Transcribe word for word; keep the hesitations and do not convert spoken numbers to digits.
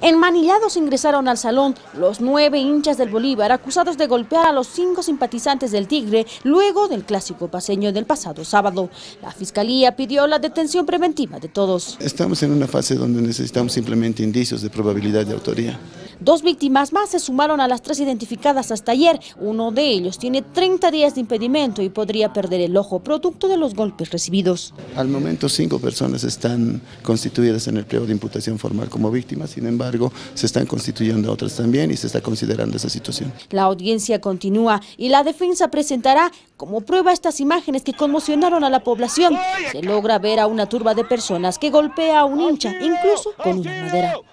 Enmanillados ingresaron al salón los nueve hinchas del Bolívar acusados de golpear a los cinco simpatizantes del Tigre luego del clásico paceño del pasado sábado. La Fiscalía pidió la detención preventiva de todos. Estamos en una fase donde necesitamos simplemente indicios de probabilidad de autoría. Dos víctimas más se sumaron a las tres identificadas hasta ayer. Uno de ellos tiene treinta días de impedimento y podría perder el ojo producto de los golpes recibidos. Al momento cinco personas están constituidas en el pliego de imputación formal como víctimas, sin embargo se están constituyendo otras también y se está considerando esa situación. La audiencia continúa y la defensa presentará como prueba estas imágenes que conmocionaron a la población. Se logra ver a una turba de personas que golpea a un hincha, incluso con una madera.